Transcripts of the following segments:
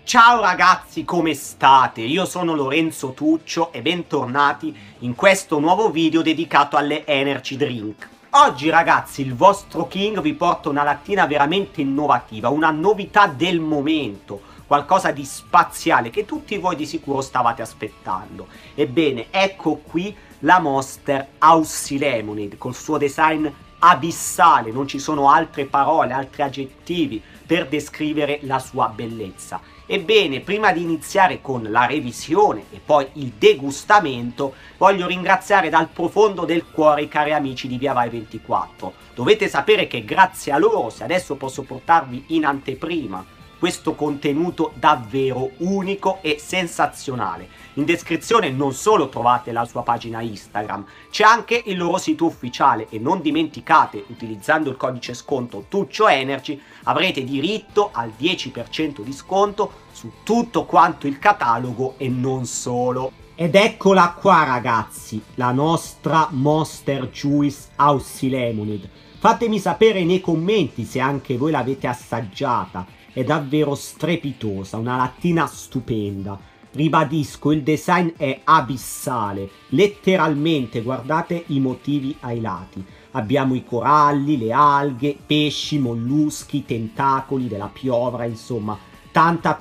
Ciao ragazzi, come state? Io sono Lorenzo Tuccio e bentornati in questo nuovo video dedicato alle energy drink. Oggi ragazzi, il vostro King vi porta una lattina veramente innovativa, una novità del momento, qualcosa di spaziale che tutti voi di sicuro stavate aspettando. Ebbene, ecco qui la Monster Aussie Lemonade col suo design abissale, non ci sono altre parole, altri aggettivi per descrivere la sua bellezza. Ebbene, prima di iniziare con la revisione e poi il degustamento, voglio ringraziare dal profondo del cuore i cari amici di Via Vai 24. Dovete sapere che grazie a loro, se adesso posso portarvi in anteprima questo contenuto davvero unico e sensazionale. In descrizione non solo trovate la sua pagina Instagram, c'è anche il loro sito ufficiale e non dimenticate, utilizzando il codice sconto TuccioEnergy, avrete diritto al 10% di sconto su tutto quanto il catalogo e non solo. Ed eccola qua ragazzi, la nostra Monster Juice Aussie Lemonade. Fatemi sapere nei commenti se anche voi l'avete assaggiata. È davvero strepitosa, una lattina stupenda. Ribadisco, il design è abissale, letteralmente guardate i motivi ai lati. Abbiamo i coralli, le alghe, pesci, molluschi, tentacoli della piovra, insomma, tanta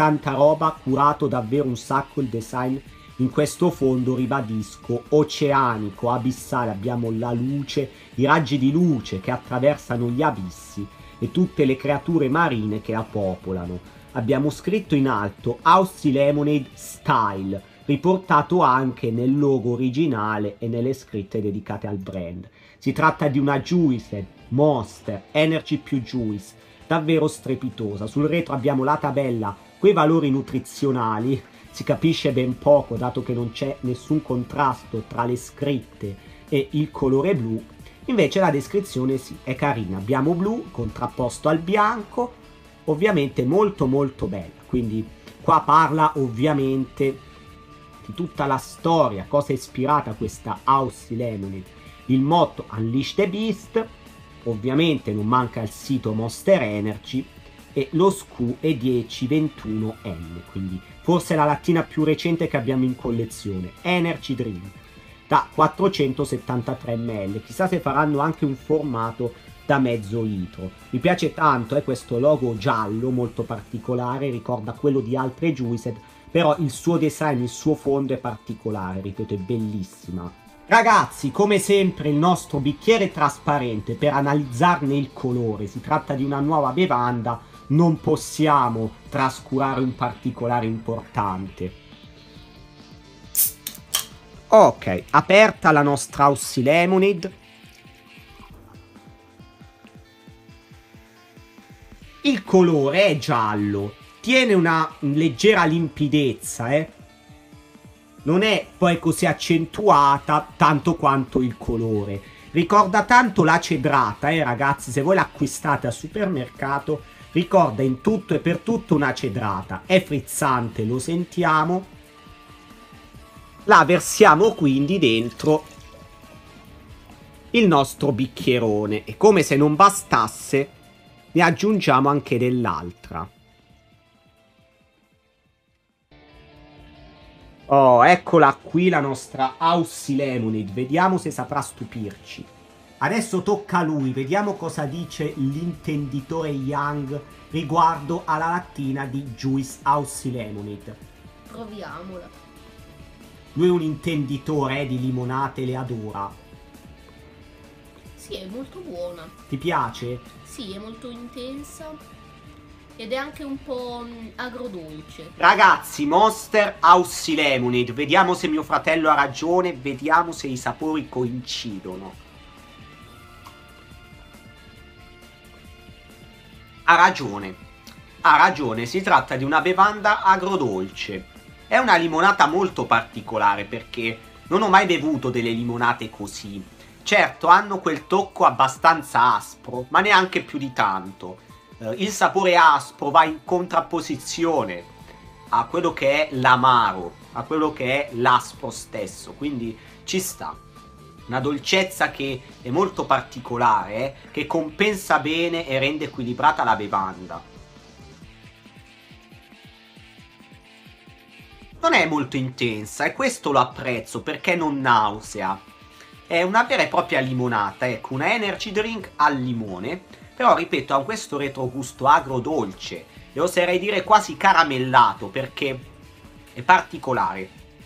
roba, curato davvero un sacco il design in questo fondo, ribadisco, oceanico, abissale. Abbiamo la luce, i raggi di luce che attraversano gli abissi e tutte le creature marine che la popolano. Abbiamo scritto in alto Aussie Lemonade Style, riportato anche nel logo originale e nelle scritte dedicate al brand. Si tratta di una Juiced Monster Energy più Juice, davvero strepitosa. Sul retro abbiamo la tabella, quei valori nutrizionali, si capisce ben poco dato che non c'è nessun contrasto tra le scritte e il colore blu. Invece la descrizione sì, è carina, abbiamo blu contrapposto al bianco, ovviamente molto bella. Quindi qua parla ovviamente di tutta la storia, cosa è ispirata a questa Aussie Lemonade. Il motto Unleash the Beast, ovviamente non manca il sito Monster Energy e lo SKU è 1021N, quindi forse la lattina più recente che abbiamo in collezione, Energy Drink, da 473 ml, chissà se faranno anche un formato da mezzo litro. Mi piace tanto questo logo giallo molto particolare, ricorda quello di altre Juiced, però il suo design, il suo fondo è particolare, ripeto, è bellissima. Ragazzi, come sempre il nostro bicchiere trasparente per analizzarne il colore, si tratta di una nuova bevanda, non possiamo trascurare un particolare importante. Ok, aperta la nostra Aussie Lemonade. Il colore è giallo, tiene una leggera limpidezza, non è poi così accentuata tanto quanto il colore. Ricorda tanto la cedrata, ragazzi, se voi l'acquistate al supermercato, ricorda in tutto e per tutto una cedrata. È frizzante, lo sentiamo. La versiamo quindi dentro il nostro bicchierone e come se non bastasse ne aggiungiamo anche dell'altra. Oh, eccola qui la nostra Aussie Lemonade, vediamo se saprà stupirci. Adesso tocca a lui, vediamo cosa dice l'intenditore Young riguardo alla lattina di Juice Aussie Lemonade. Proviamola. Lui è un intenditore di limonate, le adora. Sì, è molto buona. Ti piace? Sì, è molto intensa ed è anche un po' agrodolce. Ragazzi, Monster Aussie Lemonade, vediamo se mio fratello ha ragione, vediamo se i sapori coincidono. Ha ragione, si tratta di una bevanda agrodolce. È una limonata molto particolare perché non ho mai bevuto delle limonate così. Certo, hanno quel tocco abbastanza aspro, ma neanche più di tanto. Il sapore aspro va in contrapposizione a quello che è l'amaro, a quello che è l'aspro stesso, quindi ci sta. Una dolcezza che è molto particolare, che compensa bene e rende equilibrata la bevanda. non è molto intensa e questo lo apprezzo perché non nausea. È una vera e propria limonata, ecco, una energy drink al limone, però ripeto ha questo retrogusto agrodolce e oserei dire quasi caramellato perché è particolare.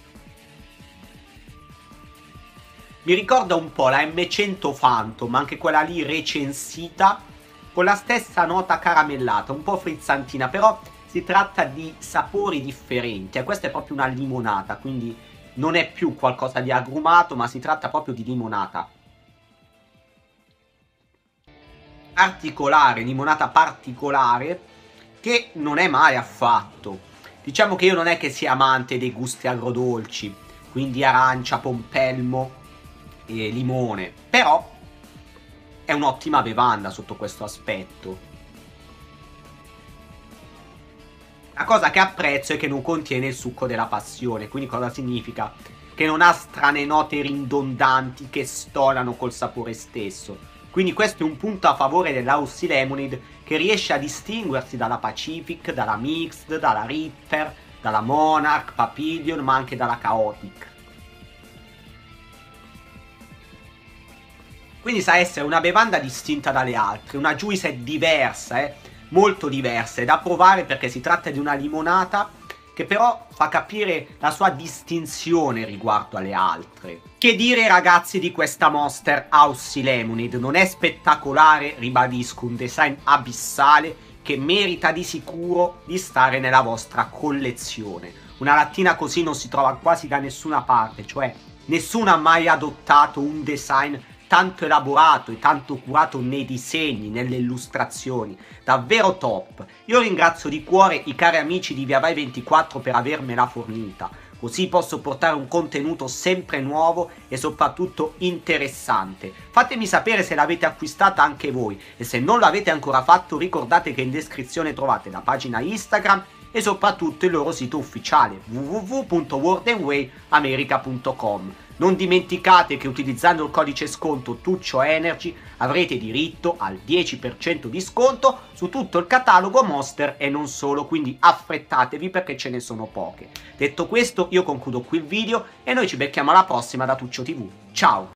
Mi ricorda un po' la M100 Phantom, anche quella lì recensita, con la stessa nota caramellata, un po' frizzantina, però si tratta di sapori differenti. Questa è proprio una limonata, quindi non è più qualcosa di agrumato, ma si tratta proprio di limonata. Particolare, limonata particolare, che non è male affatto. Diciamo che io non è che sia amante dei gusti agrodolci, quindi arancia, pompelmo e limone, però è un'ottima bevanda sotto questo aspetto. La cosa che apprezzo è che non contiene il succo della passione, quindi cosa significa? Che non ha strane note ridondanti che stonano col sapore stesso. Quindi questo è un punto a favore dell'Aussie Lemonade, che riesce a distinguersi dalla Pacific, dalla Mixed, dalla Ripper, dalla Monarch, Papillion, ma anche dalla Chaotic. Quindi sa essere una bevanda distinta dalle altre, una juice diversa, molto diversa, è da provare perché si tratta di una limonata che però fa capire la sua distinzione riguardo alle altre. Che dire ragazzi di questa Monster Aussie Lemonade? Non è spettacolare, ribadisco, un design abissale che merita di sicuro di stare nella vostra collezione. Una lattina così non si trova quasi da nessuna parte, cioè nessuno ha mai adottato un design tanto elaborato e tanto curato nei disegni, nelle illustrazioni, davvero top. Io ringrazio di cuore i cari amici di Via Vai 24 per avermela fornita, così posso portare un contenuto sempre nuovo e soprattutto interessante. Fatemi sapere se l'avete acquistata anche voi e se non l'avete ancora fatto ricordate che in descrizione trovate la pagina Instagram e soprattutto il loro sito ufficiale www.worldandwayamerica.com. Non dimenticate che utilizzando il codice sconto TuccioEnergy avrete diritto al 10% di sconto su tutto il catalogo Monster e non solo, quindi affrettatevi perché ce ne sono poche. Detto questo io concludo qui il video e noi ci becchiamo alla prossima da Tuccio TV. Ciao!